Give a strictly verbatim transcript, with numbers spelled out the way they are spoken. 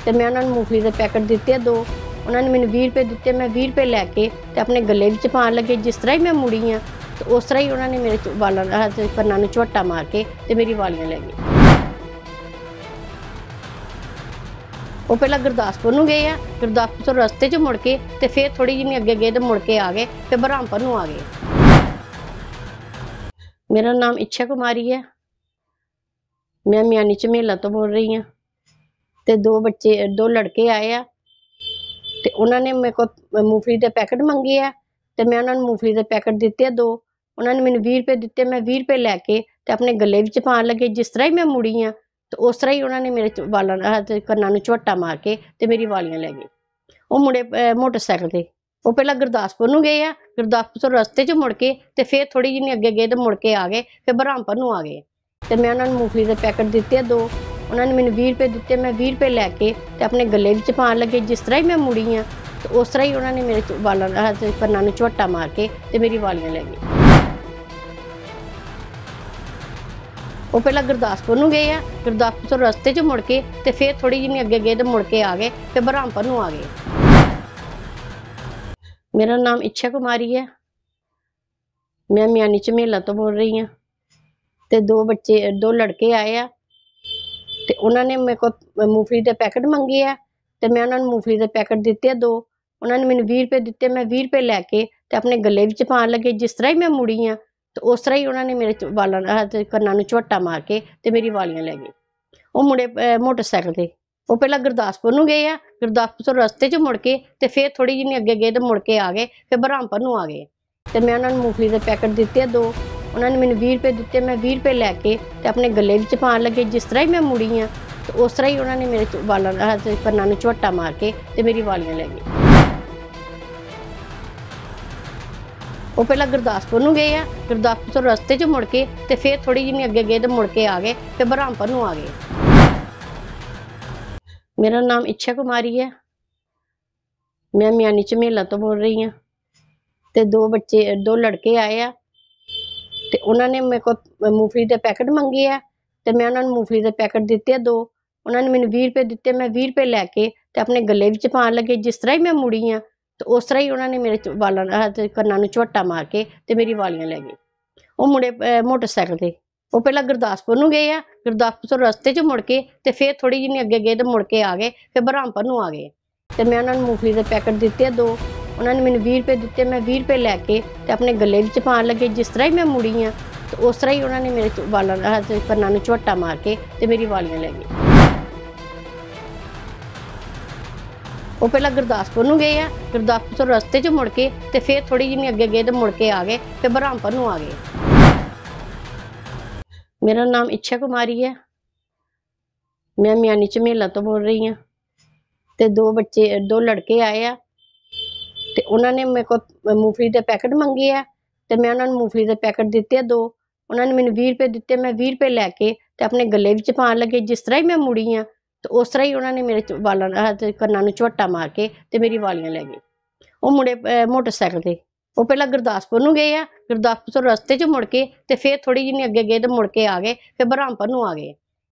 ਤੇ ਮੈਂ ਉਹਨਾਂ ਨੂੰ ਮੂੰਗਫਲੀ ਦੇ ਪੈਕਟ ਦਿੱਤੇ ਦੋ। ਉਹਨਾਂ ਨੇ ਮੈਨੂੰ ਵੀਹ ਰੁਪਏ ਦਿੱਤੇ। ਮੈਂ ਵੀਹ ਰੁਪਏ ਲੈ ਕੇ ਤੇ ਆਪਣੇ ਗੱਲੇ ਵਿੱਚ ਪਾਉਣ ਲੱਗੇ। ਜਿਸ ਤਰ੍ਹਾਂ ਹੀ ਮੈਂ ਮੁੜੀ ਆ ਤੇ ਉਸ ਤਰ੍ਹਾਂ ਹੀ ਉਹਨਾਂ ਨੇ ਮੇਰੇ ਵਾਲਾਂ ਤੇ ਕੰਨਾਂ ਨੂੰ ਝੋਟਾ ਮਾਰ ਕੇ ਤੇ ਮੇਰੀ ਵਾਲੀਆਂ ਲੈ ਗਏ। ਉਹ ਪਹਿਲਾਂ ਗੁਰਦਾਸਪੁਰ ਨੂੰ ਗਏ ਆ, ਗੁਰਦਾਸਪੁਰ ਤੋਂ ਰਸਤੇ 'ਚ ਮੁੜ ਕੇ ਤੇ ਫਿਰ ਥੋੜੀ ਜਿਹੀ ਅੱਗੇ ਗਏ ਤੇ ਮੁੜ ਕੇ ਆ ਗਏ ਤੇ ਬਰਹਾਮਪੁਰ ਨੂੰ ਆ ਗਏ। ਮੇਰਾ ਨਾਮ ਇੱਛਾ ਕੁਮਾਰੀ ਹੈ। ਮੈਂ ਮਿਆਨੀ ਝਮੇਲਾ ਤੋਂ ਬੋਲ ਰਹੀ ਹਾਂ। ਤੇ ਦੋ ਬੱਚੇ ਦੋ ਲੜਕੇ ਆਏ ਆ ਤੇ ਉਹਨਾਂ ਨੇ ਮੇਰੇ ਕੋਲ ਮੂੰਗਫਲੀ ਦੇ ਪੈਕਟ ਮੰਗੇ ਆ ਤੇ ਮੈਂ ਉਹਨਾਂ ਨੂੰ ਮੂੰਗਫਲੀ ਦੇ ਪੈਕਟ ਦਿੱਤੇ ਦੋ। ਉਹਨਾਂ ਨੇ ਮੈਨੂੰ ਵੀਹ ਰੁਪਏ ਦਿੱਤੇ। ਮੈਂ ਵੀਹ ਰੁਪਏ ਲੈ ਕੇ ਤੇ ਆਪਣੇ ਗੱਲੇ ਵਿੱਚ ਪਾਉਣ ਲੱਗੇ। ਜਿਸ ਤਰ੍ਹਾਂ ਹੀ ਮੈਂ ਮੁੜੀ ਆ ਤੇ ਉਸ ਤਰ੍ਹਾਂ ਹੀ ਉਹਨਾਂ ਨੇ ਮੇਰੇ ਵਾਲਾਂ ਤੇ ਕੰਨਾਂ ਨੂੰ ਝੋਟਾ ਮਾਰ ਕੇ ਤੇ ਮੇਰੀ ਵਾਲੀਆਂ ਲੈ ਗਏ। ਉਹ ਮੁੰਡੇ ਮੋਟਰਸਾਈਕਲ ਤੇ। ਉਹ ਪਹਿਲਾਂ ਗੁਰਦਾਸਪੁਰ ਨੂੰ ਗਏ ਆ, ਗੁਰਦਾਸਪੁਰ ਤੋਂ ਰਸਤੇ 'ਚ ਮੁੜ ਕੇ ਤੇ ਫਿਰ ਥੋੜੀ ਜਿਹੀ ਅੱਗੇ ਗਏ ਤੇ ਮੁੜ ਕੇ ਆ ਗਏ ਤੇ ਬਰਹਾਮਪੁਰ ਨੂੰ ਆ ਗਏ। ਤੇ ਮੈਂ ਉਹਨਾਂ ਨੂੰ ਮੂੰਗਫਲੀ ਦੇ ਪੈਕਟ ਦਿੱਤੇ ਦੋ। ਉਹਨਾਂ ਨੇ ਮੈਨੂੰ ਵੀਹ ਰੁਪਏ ਦਿੱਤੇ। ਮੈਂ ਵੀਹ ਰੁਪਏ ਲੈ ਕੇ ਤੇ ਆਪਣੇ ਗੱਲੇ ਵਿੱਚ ਪਾਉਣ ਲੱਗੇ। ਜਿਸ ਤਰ੍ਹਾਂ ਹੀ ਮੈਂ ਮੁੜੀ ਆ ਤੇ ਉਸ ਤਰ੍ਹਾਂ ਹੀ ਉਹਨਾਂ ਨੇ ਮੇਰੇ ਵਾਲਾਂ ਤੇ ਕੰਨਾਂ ਨੂੰ ਝੋਟਾ ਮਾਰ ਕੇ ਤੇ ਮੇਰੀ ਵਾਲੀਆਂ ਲੈ ਗਏ। ਉਹ ਪਹਿਲਾਂ ਗੁਰਦਾਸਪੁਰ ਨੂੰ ਗਏ ਆ, ਗੁਰਦਾਸਪੁਰ ਤੋਂ ਰਸਤੇ 'ਚ ਮੁੜ ਕੇ ਤੇ ਫਿਰ ਥੋੜੀ ਜਿਹੀ ਅੱਗੇ ਗਏ ਤੇ ਮੁੜ ਕੇ ਆ ਗਏ ਤੇ ਬਰਹਾਮਪੁਰ ਨੂੰ ਆ ਗਏ। ਮੇਰਾ ਨਾਮ ਇੱਛਾ ਕੁਮਾਰੀ ਹੈ। ਮੈਂ ਮਿਆਨੀ ਝਮੇਲਾ ਤੋਂ ਬੋਲ ਰਹੀ ਹਾਂ। ਤੇ ਦੋ ਬੱਚੇ ਦੋ ਲੜਕੇ ਆਏ ਆ ਤੇ ਉਹਨਾਂ ਨੇ ਮੇਰੇ ਕੋਲ ਮੂੰਗਫਲੀ ਦੇ ਪੈਕਟ ਮੰਗੇ ਆ ਤੇ ਮੈਂ ਉਹਨਾਂ ਨੂੰ ਮੂੰਗਫਲੀ ਦੇ ਪੈਕਟ ਦਿੱਤੇ ਦੋ। ਉਹਨਾਂ ਨੇ ਮੈਨੂੰ ਵੀਹ ਰੁਪਏ ਦਿੱਤੇ। ਮੈਂ ਵੀਹ ਰੁਪਏ ਲੈ ਕੇ ਤੇ ਆਪਣੇ ਗੱਲੇ ਵਿੱਚ ਪਾਉਣ ਲੱਗੇ। ਜਿਸ ਤਰ੍ਹਾਂ ਹੀ ਮੈਂ ਮੁੜੀ ਆ ਤੇ ਉਸ ਤਰ੍ਹਾਂ ਹੀ ਉਹਨਾਂ ਨੇ ਮੇਰੇ ਵਾਲਾਂ ਤੇ ਕੰਨਾਂ ਨੂੰ ਝੋਟਾ ਮਾਰ ਕੇ ਤੇ ਮੇਰੀ ਵਾਲੀਆਂ ਲੈ ਗਏ। ਉਹ ਮੁੰਡੇ ਮੋਟਰਸਾਈਕਲ ਤੇ। ਉਹ ਪਹਿਲਾਂ ਗੁਰਦਾਸਪੁਰ ਨੂੰ ਗਏ ਆ, ਗੁਰਦਾਸਪੁਰ ਤੋਂ ਰਸਤੇ 'ਚ ਮੁੜ ਕੇ ਤੇ ਫਿਰ ਥੋੜੀ ਜਿਹੀ ਅੱਗੇ ਗਏ ਤੇ ਮੁੜ ਕੇ ਆ ਗਏ ਤੇ ਬਰਹਾਮਪੁਰ ਨੂੰ ਆ ਗਏ। ਤੇ ਮੈਂ ਉਹਨਾਂ ਨੂੰ ਮੂੰਗਫਲੀ ਦੇ ਪੈਕਟ ਦਿੱਤੇ ਦੋ। ਉਹਨਾਂ ਨੇ ਮੈਨੂੰ ਵੀਹ ਰੁਪਏ ਦਿੱਤੇ। ਮੈਂ ਵੀਹ ਰੁਪਏ ਲੈ ਕੇ ਤੇ ਆਪਣੇ ਗੱਲੇ ਵਿੱਚ ਪਾਉਣ ਲੱਗੇ। ਜਿਸ ਤਰ੍ਹਾਂ ਹੀ ਮੈਂ ਮੁੜੀ ਆ ਤੇ ਉਸ ਤਰ੍ਹਾਂ ਹੀ ਉਹਨਾਂ ਨੇ ਮੇਰੇ ਵਾਲਾਂ ਤੇ ਕੰਨਾਂ ਨੂੰ ਝੋਟਾ ਮਾਰ ਕੇ ਤੇ ਮੇਰੀ ਵਾਲੀਆਂ ਲੈ ਗਏ। ਉਹ ਪਹਿਲਾਂ ਗੁਰਦਾਸਪੁਰ ਨੂੰ ਗਏ ਆ, ਗੁਰਦਾਸਪੁਰ ਤੋਂ ਰਸਤੇ 'ਚ ਮੁੜ ਕੇ ਤੇ ਫਿਰ ਥੋੜੀ ਜਿਹੀ ਅੱਗੇ ਗਏ ਤੇ ਮੁੜ ਕੇ ਆ ਗਏ ਤੇ ਬਰਹਾਮਪੁਰ ਨੂੰ ਆ ਗਏ। ਮੇਰਾ ਨਾਮ ਇੱਛਾ ਕੁਮਾਰੀ ਹੈ। ਮੈਂ ਮਿਆਨੀ ਝਮੇਲਾ ਤੋਂ ਬੋਲ ਰਹੀ ਹਾਂ। ਤੇ ਦੋ ਬੱਚੇ ਦੋ ਲੜਕੇ ਆਏ ਆ ਤੇ ਉਹਨਾਂ ਨੇ ਮੇਰੇ ਕੋਲ ਮੂੰਗਫਲੀ ਦੇ ਪੈਕਟ ਮੰਗੇ ਆ ਤੇ ਮੈਂ ਉਹਨਾਂ ਨੂੰ ਮੂੰਗਫਲੀ ਦੇ ਪੈਕਟ ਦਿੱਤੇ ਦੋ। ਉਹਨਾਂ ਨੇ ਮੈਨੂੰ ਵੀਹ ਰੁਪਏ ਦਿੱਤੇ। ਮੈਂ ਵੀਹ ਰੁਪਏ ਲੈ ਕੇ ਤੇ ਆਪਣੇ ਗੱਲੇ ਵਿੱਚ ਪਾਉਣ ਲੱਗੇ। ਜਿਸ ਤਰ੍ਹਾਂ ਹੀ ਮੈਂ ਮੁੜੀ ਆ ਤੇ ਉਸ ਤਰ੍ਹਾਂ ਹੀ ਉਹਨਾਂ ਨੇ ਮੇਰੇ ਵਾਲਾਂ ਤੇ ਕੰਨਾਂ ਨੂੰ ਝੋਟਾ ਮਾਰ ਕੇ ਤੇ ਮੇਰੀ ਵਾਲੀਆਂ ਲੈ ਗਏ। ਉਹ ਮੁੰਡੇ ਮੋਟਰਸਾਈਕਲ ਤੇ। ਉਹ ਪਹਿਲਾਂ ਗੁਰਦਾਸਪੁਰ ਨੂੰ ਗਏ ਆ, ਗੁਰਦਾਸਪੁਰ ਤੋਂ ਰਸਤੇ 'ਚ ਮੁੜ ਕੇ ਤੇ ਫਿਰ ਥੋੜੀ ਜਿਹੀ ਅੱਗੇ ਗਏ ਤੇ ਮੁੜ ਕੇ ਆ ਗਏ ਤੇ ਬਰਹਾਮਪੁਰ ਨੂੰ ਆ ਗਏ। ਤੇ ਮੈਂ ਉਹਨਾਂ ਨੂੰ ਮੂੰਗਫਲੀ ਦੇ ਪੈਕਟ ਦਿੱਤੇ ਦੋ। ਉਹਨਾਂ ਨੇ ਮੈਨੂੰ ਵੀਹ ਰੁਪਏ ਦਿੱਤੇ। ਮੈਂ ਵੀਹ ਰੁਪਏ ਲੈ ਕੇ ਤੇ ਆਪਣੇ ਗੱਲੇ ਵਿੱਚ ਪਾਉਣ ਲੱਗੇ। ਜਿਸ ਤਰ੍ਹਾਂ ਹੀ ਮੈਂ ਮੁੜੀ ਆ ਤੇ ਉਸ ਤਰ੍ਹਾਂ ਹੀ ਉਹਨਾਂ ਨੇ ਮੇਰੇ ਵਾਲਾਂ ਤੇ ਕੰਨਾਂ ਨੂੰ ਝੋਟਾ ਮਾਰ ਕੇ ਤੇ ਮੇਰੀ ਵਾਲੀਆਂ ਲੈ ਗਏ। ਉਹ ਪਹਿਲਾਂ ਗੁਰਦਾਸਪੁਰ ਨੂੰ ਗਏ ਆ, ਗੁਰਦਾਸਪੁਰ ਤੋਂ ਰਸਤੇ 'ਚ ਮੁੜ ਕੇ ਤੇ ਫਿਰ ਥੋੜੀ ਜਿਹੀ ਅੱਗੇ ਗਏ ਤੇ ਮੁੜ ਕੇ ਆ ਗਏ ਤੇ ਬਰਹਾਮਪੁਰ ਨੂੰ ਆ ਗਏ। ਮੇਰਾ ਨਾਮ ਇੱਛਾ ਕੁਮਾਰੀ ਹੈ। ਮੈਂ ਮਿਆਨੀ ਝਮੇਲਾ ਤੋਂ ਬੋਲ ਰਹੀ ਹਾਂ। ਤੇ ਦੋ ਬੱਚੇ ਦੋ ਲੜਕੇ ਆਏ ਆ ਤੇ ਉਹਨਾਂ ਨੇ ਮੇਰੇ ਕੋਲ ਮੂੰਗਫਲੀ ਦੇ ਪੈਕਟ ਮੰਗੇ ਆ ਤੇ ਮੈਂ ਉਹਨਾਂ ਨੂੰ ਮੂੰਗਫਲੀ ਦੇ ਪੈਕਟ ਦਿੱਤੇ ਦੋ। ਉਹਨਾਂ ਨੇ ਮੈਨੂੰ ਵੀਹ ਰੁਪਏ ਦਿੱਤੇ। ਮੈਂ ਵੀਹ ਰੁਪਏ ਲੈ ਕੇ ਤੇ ਆਪਣੇ ਗੱਲੇ ਵਿੱਚ ਪਾਉਣ ਲੱਗੇ। ਜਿਸ ਤਰ੍ਹਾਂ ਹੀ ਮੈਂ ਮੁੜੀ ਆ ਤੇ ਉਸ ਤਰ੍ਹਾਂ ਹੀ ਉਹਨਾਂ ਨੇ ਮੇਰੇ ਵਾਲਾਂ ਤੇ ਕੰਨਾਂ ਨੂੰ ਝੋਟਾ ਮਾਰ ਕੇ ਤੇ ਮੇਰੀ ਵਾਲੀਆਂ ਲੈ ਗਏ। ਉਹ ਮੁੰਡੇ ਮੋਟਰਸਾਈਕਲ ਤੇ। ਉਹ ਪਹਿਲਾਂ ਗੁਰਦਾਸਪੁਰ ਨੂੰ ਗਏ ਆ, ਗੁਰਦਾਸਪੁਰ ਤੋਂ ਰਸਤੇ 'ਚ ਮੁੜ ਕੇ ਤੇ ਫਿਰ ਥੋੜੀ ਜਿਹੀ ਅੱਗੇ ਗਏ ਤੇ ਮੁੜ ਕੇ ਆ ਗਏ ਤੇ ਬਰਹਾਮਪੁਰ ਨੂੰ ਆ ਗਏ।